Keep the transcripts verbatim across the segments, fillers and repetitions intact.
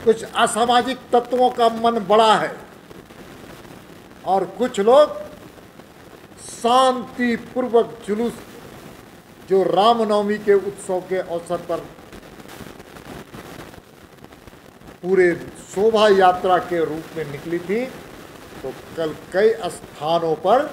कुछ असामाजिक तत्वों का मन बड़ा है और कुछ लोग शांतिपूर्वक जुलूस जो रामनवमी के उत्सव के अवसर पर पूरे शोभा यात्रा के रूप में निकली थी, तो कल कई स्थानों पर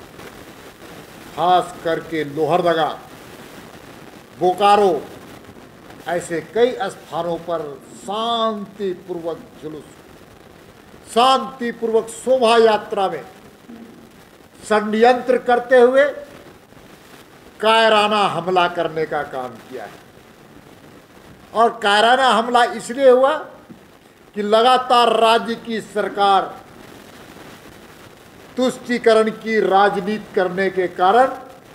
खास करके लोहरदगा, बोकारो, ऐसे कई स्थानों पर शांतिपूर्वक जुलूस, शांतिपूर्वक शोभा यात्रा में षड्यंत्र करते हुए कायराना हमला करने का काम किया है। और कायराना हमला इसलिए हुआ कि लगातार राज्य की सरकार तुष्टीकरण की राजनीति करने के कारण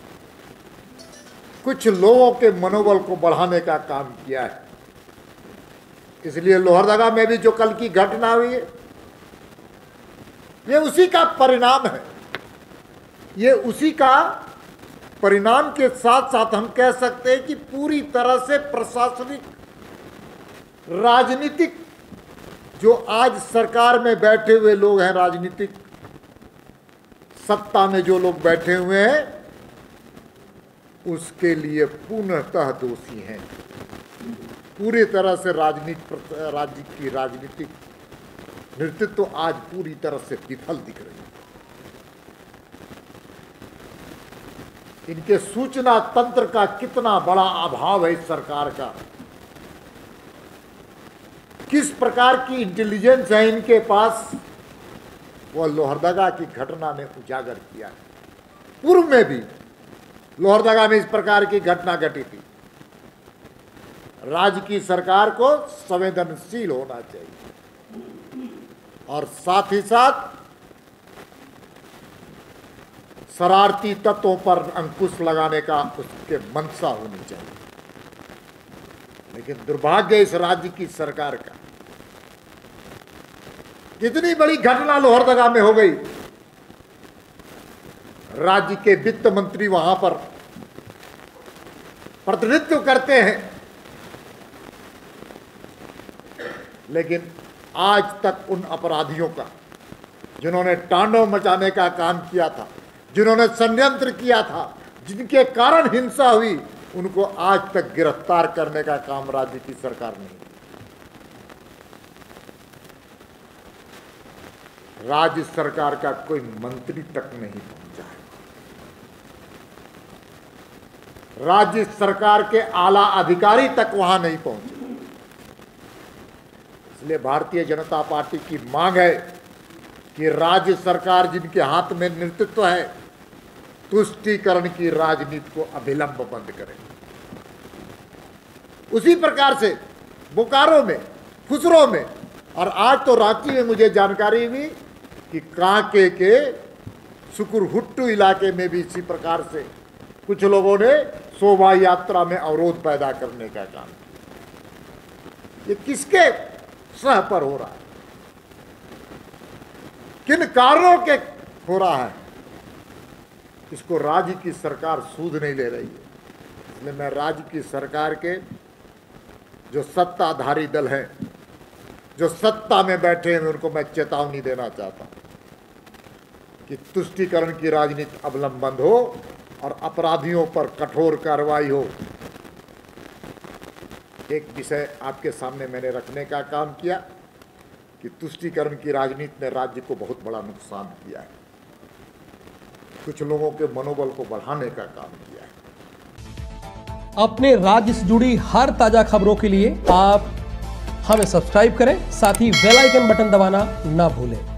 कुछ लोगों के मनोबल को बढ़ाने का काम किया है। इसलिए लोहरदगा में भी जो कल की घटना हुई है, ये उसी का परिणाम है। ये उसी का परिणाम के साथ साथ हम कह सकते हैं कि पूरी तरह से प्रशासनिक, राजनीतिक, जो आज सरकार में बैठे हुए लोग हैं, राजनीतिक सत्ता में जो लोग बैठे हुए हैं, उसके लिए पूर्णतः दोषी हैं। पूरी तरह से राजनीति, राज्य की राजनीतिक नेतृत्व तो आज पूरी तरह से विफल दिख रही है। इनके सूचना तंत्र का कितना बड़ा अभाव है इस सरकार का, किस प्रकार की इंटेलिजेंस है इनके पास, वह लोहरदगा की घटना ने उजागर किया है। पूर्व में भी लोहरदगा में इस प्रकार की घटना घटी थी। राज्य की सरकार को संवेदनशील होना चाहिए और साथ ही साथ शरारती तत्वों पर अंकुश लगाने का उसके मंशा होनी चाहिए। लेकिन दुर्भाग्य इस राज्य की सरकार का, कितनी बड़ी घटना लोहरदगा में हो गई। राज्य के वित्त मंत्री वहां पर प्रतिनिधित्व करते हैं, लेकिन आज तक उन अपराधियों का, जिन्होंने तांडव मचाने का काम किया था, जिन्होंने षड्यंत्र किया था, जिनके कारण हिंसा हुई, उनको आज तक गिरफ्तार करने का काम राज्य की सरकार नहीं। राज्य सरकार का कोई मंत्री तक नहीं पहुंचा है। राज्य सरकार के आला अधिकारी तक वहां नहीं पहुंचे। इसलिए भारतीय जनता पार्टी की मांग है कि राज्य सरकार, जिनके हाथ में नेतृत्व है, तुष्टीकरण की राजनीति को अविलंब बंद करे। उसी प्रकार से बोकारो में, खुसरो में और आज तो रांची में मुझे जानकारी हुई कि कांके के सुकुरहुट्टू इलाके में भी इसी प्रकार से कुछ लोगों ने शोभा यात्रा में अवरोध पैदा करने का काम किया। ये किसके सह पर हो रहा है, किन कारणों के हो रहा है, इसको राज्य की सरकार सूद नहीं ले रही है। इसलिए मैं राज्य की सरकार के जो सत्ताधारी दल हैं, जो सत्ता में बैठे हैं, उनको मैं चेतावनी देना चाहता हूं कि तुष्टीकरण की राजनीति अवलंब बंद हो और अपराधियों पर कठोर कार्रवाई हो। एक विषय आपके सामने मैंने रखने का काम किया कि तुष्टीकरण की राजनीति ने राज्य को बहुत बड़ा नुकसान किया है, कुछ लोगों के मनोबल को बढ़ाने का काम किया है। अपने राज्य से जुड़ी हर ताजा खबरों के लिए आप हमें सब्सक्राइब करें, साथ ही बेल आइकन बटन दबाना ना भूलें।